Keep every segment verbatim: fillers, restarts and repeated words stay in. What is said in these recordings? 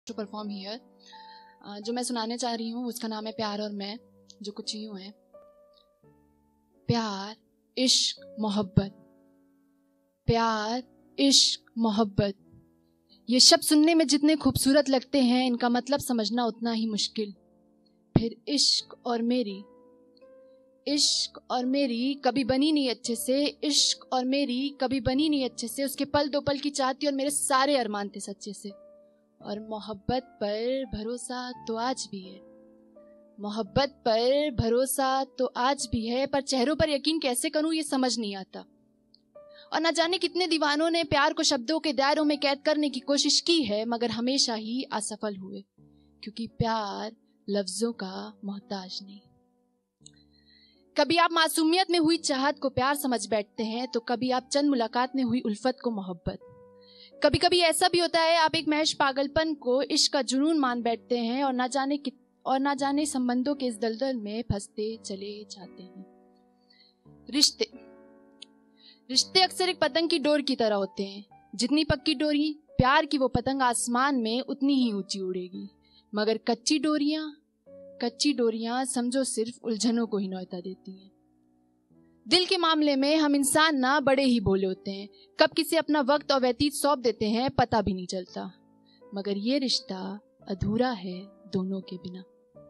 To perform here. जो मैं सुनाने चाह रही हूँ उसका नाम है प्यार और मैं, जो कुछ यूं है। प्यार, इश्क, मोहब्बत। प्यार, इश्क, मोहब्बत, ये शब्द सुनने में जितने खूबसूरत लगते हैं, इनका मतलब समझना उतना ही मुश्किल। फिर इश्क और मेरी, इश्क और मेरी कभी बनी नहीं अच्छे से, इश्क और मेरी कभी बनी नहीं अच्छे से। उसके पल दो पल की चाहती और मेरे सारे अरमान थे सच्चे से। और मोहब्बत पर भरोसा तो आज भी है, मोहब्बत पर भरोसा तो आज भी है, पर चेहरों पर यकीन कैसे करूं ये समझ नहीं आता। और न जाने कितने दीवानों ने प्यार को शब्दों के दायरों में कैद करने की कोशिश की है, मगर हमेशा ही असफल हुए, क्योंकि प्यार लफ्जों का मोहताज नहीं। कभी आप मासूमियत में हुई चाहत को प्यार समझ बैठते हैं, तो कभी आप चंद मुलाकात में हुई उल्फत को मोहब्बत। कभी कभी ऐसा भी होता है आप एक महज पागलपन को इश्क का जुनून मान बैठते हैं, और ना जाने कि और ना जाने संबंधों के इस दलदल में फंसते चले जाते हैं। रिश्ते रिश्ते अक्सर एक पतंग की डोर की तरह होते हैं। जितनी पक्की डोरी प्यार की, वो पतंग आसमान में उतनी ही ऊंची उड़ेगी। मगर कच्ची डोरियां कच्ची डोरियां समझो सिर्फ उलझनों को ही न्योता देती हैं। दिल के मामले में हम इंसान ना बड़े ही भोले होते हैं। कब किसे अपना वक्त और व्यतीत सौंप देते हैं पता भी नहीं चलता। मगर ये रिश्ता अधूरा है दोनों के बिना।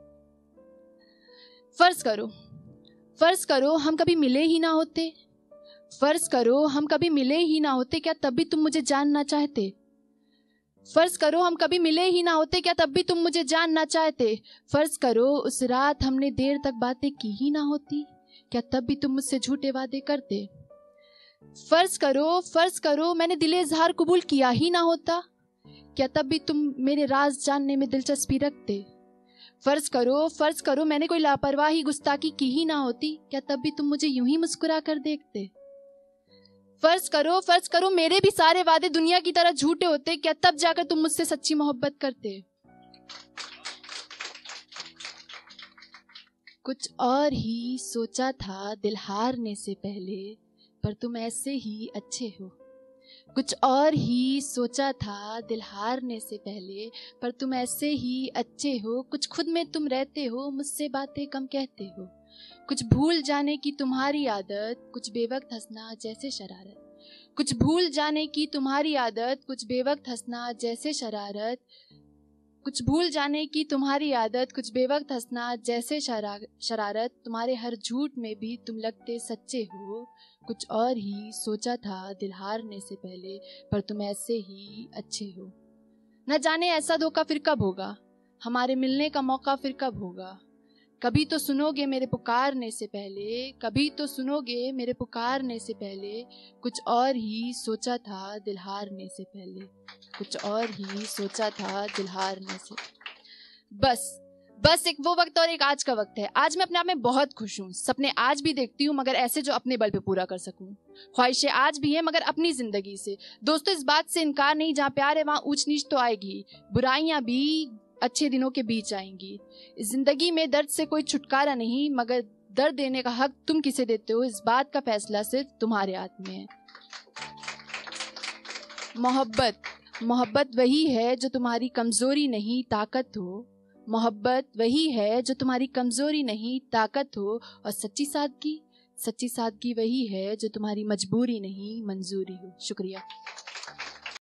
फर्ज करो फर्ज करो हम कभी मिले ही ना होते फर्ज करो हम कभी मिले ही ना होते क्या तब भी तुम मुझे जानना चाहते? फर्ज करो हम कभी मिले ही ना होते क्या तब भी तुम मुझे जानना चाहते? फर्ज करो उस रात हमने देर तक बातें की ही ना होती, क्या तब भी तुम मुझसे झूठे वादे करते? फर्ज करो फर्ज करो मैंने दिले इजहार कबूल किया ही ना होता, क्या तब भी तुम मेरे राज जानने में दिलचस्पी रखते? फर्ज करो फर्ज करो मैंने कोई लापरवाही गुस्ताखी की ही ना होती, क्या तब भी तुम मुझे यूं ही मुस्कुरा कर देखते? फर्ज करो फर्ज करो मेरे भी सारे वादे दुनिया की तरह झूठे होते, क्या तब जाकर तुम मुझसे सच्ची मोहब्बत करते? कुछ और ही सोचा था दिल हारने से पहले, पर तुम ऐसे ही अच्छे हो। कुछ और ही सोचा था दिल हारने से पहले, पर तुम ऐसे ही अच्छे हो। कुछ खुद में तुम रहते हो, मुझसे बातें कम कहते हो। कुछ भूल जाने की तुम्हारी आदत, कुछ बेवक्त हंसना जैसे शरारत। कुछ भूल जाने की तुम्हारी आदत, कुछ बेवक्त हंसना जैसे शरारत। कुछ भूल जाने की तुम्हारी आदत, कुछ बेवक्त हंसना जैसे शरारत। तुम्हारे हर झूठ में भी तुम लगते सच्चे हो। कुछ और ही सोचा था दिल हारने से पहले, पर तुम ऐसे ही अच्छे हो। न जाने ऐसा धोखा फिर कब होगा, हमारे मिलने का मौका फिर कब होगा। कभी तो सुनोगे मेरे पुकारने से पहले, कभी तो सुनोगे मेरे पुकारने से पहले। कुछ और ही सोचा था दिल हारने से पहले, कुछ और ही सोचा था दिल हारने से। बस बस एक वो वक्त और एक आज का वक्त है। आज मैं अपने आप में बहुत खुश हूँ। सपने आज भी देखती हूँ, मगर ऐसे जो अपने बल पे पूरा कर सकूँ। ख्वाहिशें आज भी हैं, मगर अपनी जिंदगी से। दोस्तों इस बात से इनकार नहीं, जहाँ प्यार है वहाँ ऊंच नीच तो आएगी, बुराइयां भी अच्छे दिनों के बीच आएंगी। इस जिंदगी में दर्द से कोई छुटकारा नहीं, मगर दर्द देने का हक तुम किसे देते हो, इस बात का फैसला सिर्फ तुम्हारे हाथ में है। मोहब्बत मोहब्बत वही है जो तुम्हारी कमजोरी नहीं ताकत हो। मोहब्बत वही है जो तुम्हारी कमजोरी नहीं ताकत हो। और सच्ची सादगी सच्ची सादगी वही है जो तुम्हारी मजबूरी नहीं मंजूरी हो। शुक्रिया।